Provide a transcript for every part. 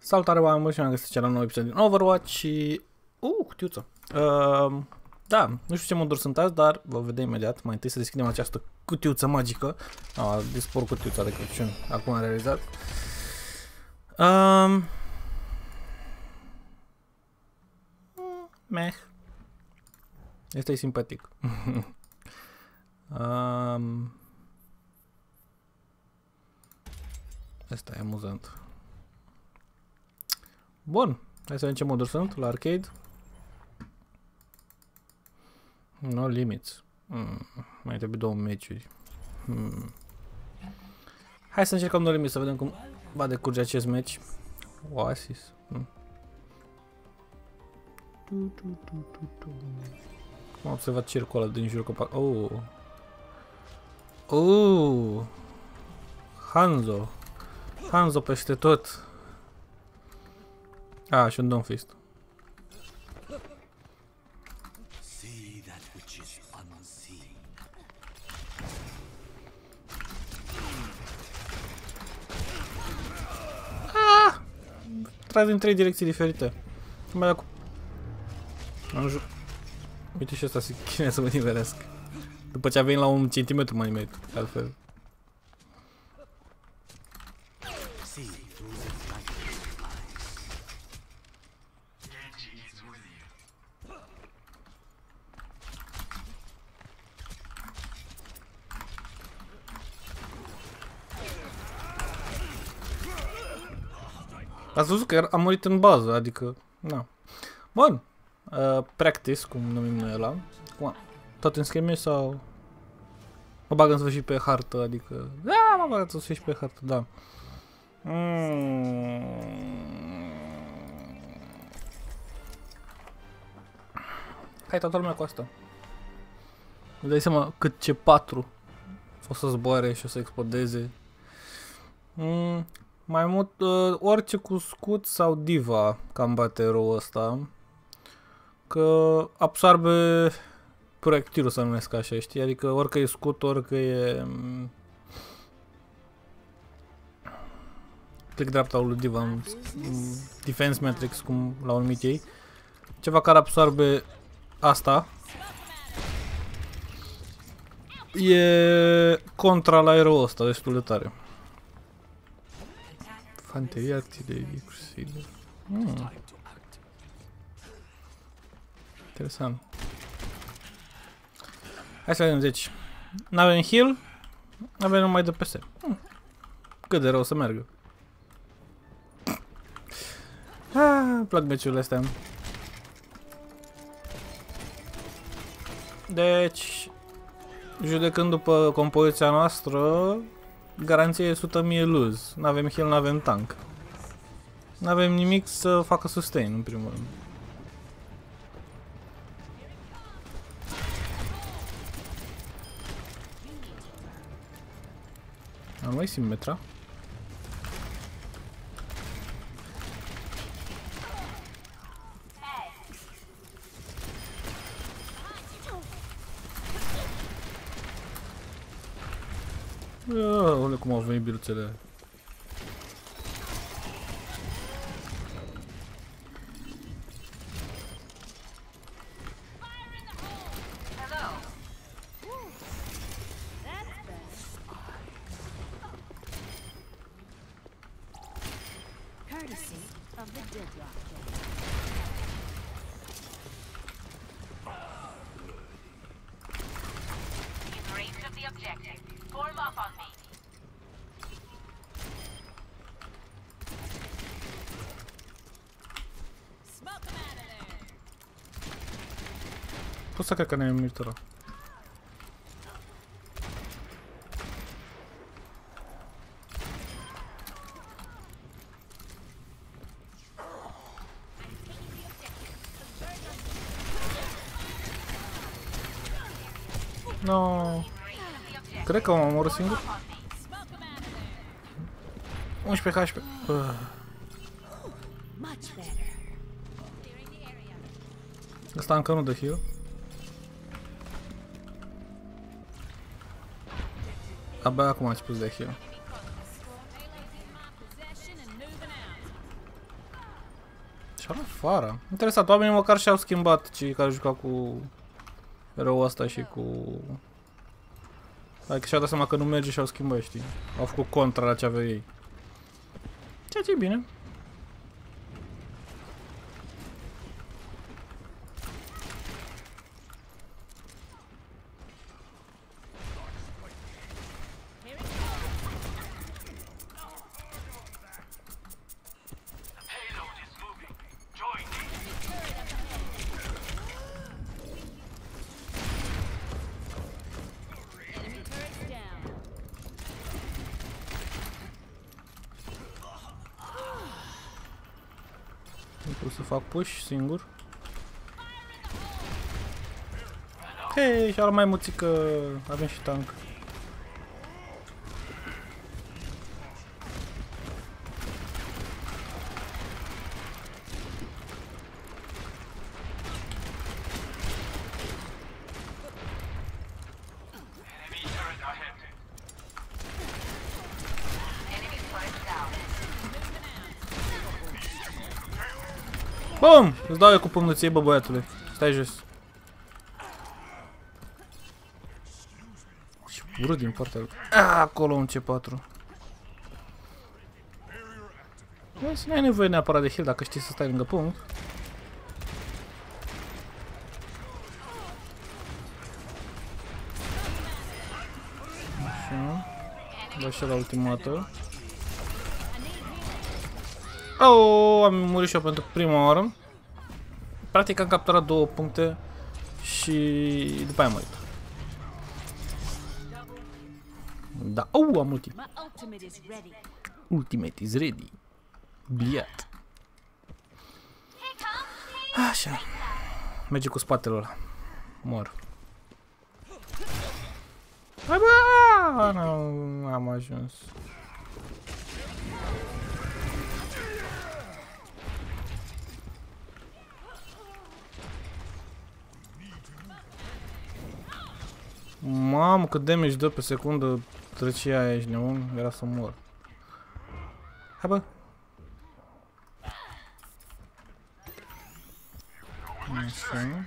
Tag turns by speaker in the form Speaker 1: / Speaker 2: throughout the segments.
Speaker 1: Salutare oameni buni și am găsit la un nou episod din Overwatch și... cutiuță. Da, nu știu ce moduri sunt azi, dar vă vedem imediat. Mai întâi să deschidem această cutiuță magică. Dispor cutiuța de Crăciun, acum am realizat. Meh. Este simpatic. Asta e amuzant. Bun, hai să vedem ce moduri sunt la arcade. No limits. Mai trebuie 2 meciuri. Hai să încercăm no limits să vedem cum va decurge acest meci. Oasis. Am observat circul ăla din jurul copac. Hanzo. Hanzo peste tot. Și un Dawnfist. Tragi în 3 direcții diferite. Mai cu... Uite și ăsta se chinuie să mă nivelesc. După ce a venit la 1 centimetru mă nimeresc, altfel. Ați văzut că am murit în bază, adică, na. Bun. Practice, cum numim noi ăla. Tot în scheme sau... Mă bag în sfârșit pe hartă, adică... Da, mă bag în sfârșit pe hartă, da. Hai toată lumea cu asta. Îți dai seama cât C4 o să zboare și o să explodeze. Mai mult, orice cu scut sau diva cam bate eroul ăsta. Că absorbe proiectilul, să numesc așa, știi? Adică orică e scut, orică e... click dreapta lui diva, defense matrix, cum l-au numit ei. Ceva care absorbe asta. E contra la eroul ăsta, destul de tare. Fanteria artilerie Crusader. Interesant. Hai să vedem, deci. N-avem heal, avem numai DPS. Cât de rău să meargă. Plac meciurile astea. Deci, judecând după compoziția noastră, garanție e 100.000 lose. N-avem heal, n-avem tank. N-avem nimic să facă sustain, în primul rând. Am mai simetra. Ole cum au venit biluțele. Pot să cred că ne-am murit ăla. No. Cred că m-am omorât singur. 11 HP. Ăsta încă nu dă heal. Abia acum ați pus de heal. Și ala afară. Interesant, oamenii măcar și-au schimbat cei care jucau cu eroul ăsta și cu... Adică și-au dat seama că nu merge și-au schimbat, știi? Au făcut contra la ce aveau ei. Ceea ce e bine. Nu pot să fac push singur. Hei, și-ar mai muțică, avem și tank. Bum! Îți dau eu cu pumnul ție, bă, băiatule. Stai jos. Și urât din partea lui. Acolo un C4. Vezi, n-ai nevoie neapărat de heal dacă știi să stai lângă punct. Așa. Dă și la ultimată. Oh, am murit și eu pentru prima oară. Practic am capturat 2 puncte și după aia am murit. Da, am ulti. Ultimate is ready. Bliat. Așa. Merge cu spatele ăla. Mor. Hai bă! Nu am ajuns. Mamă, cât damage dă pe secundă trăcia aia, ești nebun, era să mor. Hai bă! Așa.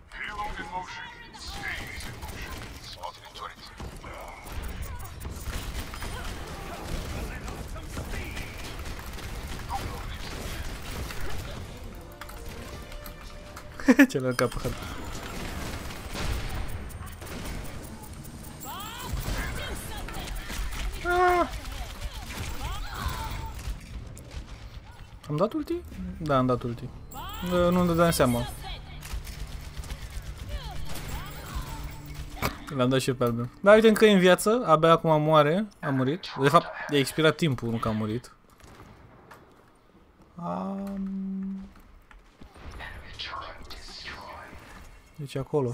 Speaker 1: Ce l-a cap pe hartă. Am dat ulti? Da, am dat ulti. Nu-mi dădeam seama. L-am dat și pe al meu. Dar uite, încă e în viață, abia acum moare, a murit. De fapt, i-a expirat timpul, nu că a murit. Deci acolo.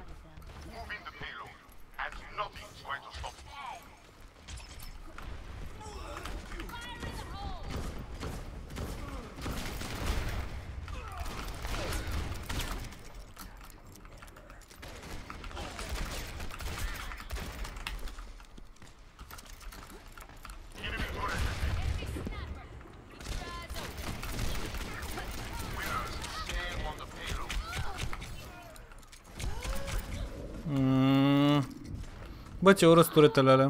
Speaker 1: Bă, ce urăsc turetele alea.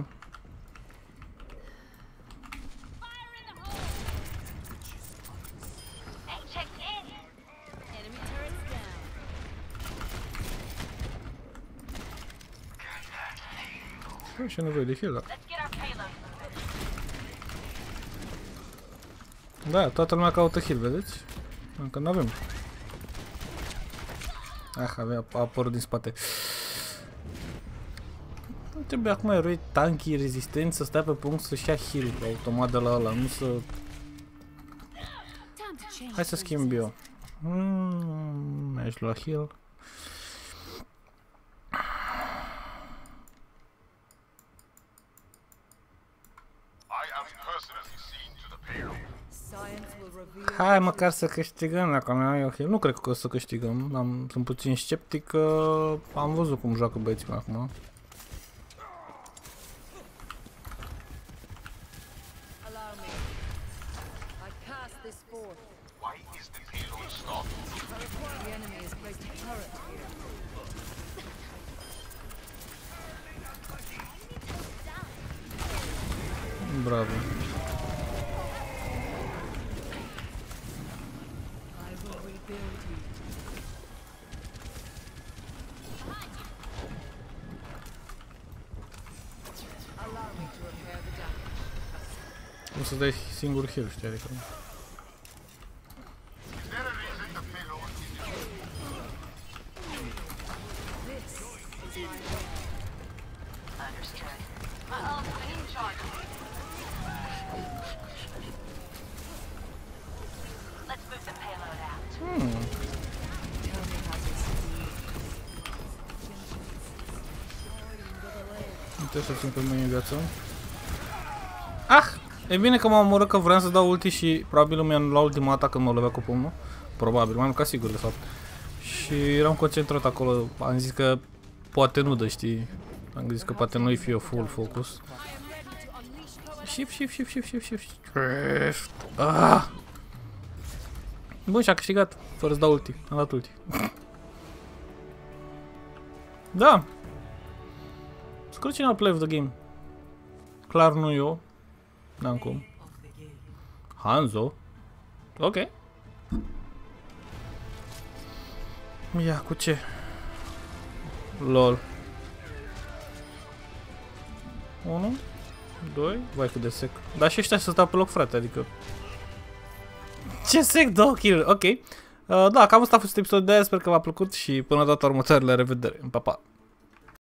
Speaker 1: Bă, și nevoie de heal. Da, toată lumea caută heal, vedeți? Încă nu avem. A apărut din spate. Nu trebuie acum eroi tanky rezistenți să stea pe punct să-și ia heal automat de la ăla, nu să... Hai să schimb eu. Mergi la heal. Hai măcar să câștigăm dacă mi-au eu heal. Nu cred că o să câștigăm. Sunt puțin sceptic că am văzut cum joacă băieții acum. Bravo. O să dai singur heal, știi, adică... Uite să țin pe mine în viață. Ah! E bine că m-am omorât că vreau să dau ulti și probabil mi-am luat ultima dată când mă lovea cu pumnul. Probabil, mai mult ca sigur de fapt. Și eram concentrat acolo, am zis că poate nu dă, știi? Am zis că poate nu-i fie full focus. Shift. Ah! Bun, și-a câștigat, fără să dau ulti. Am dat ulti. Da! Scurt cine al play of the game. Clar nu eu. N-am cum. Hanzo. Ok. Ia, cu ce? LOL. 1, 2, vai cât de sec. Dar și ăștia să stau pe loc, frate, adică... Ce sec, 2 kill, ok. Da, cam asta a fost episodul de aia, sper că v-a plăcut și până data următoare, la revedere. Pa, pa.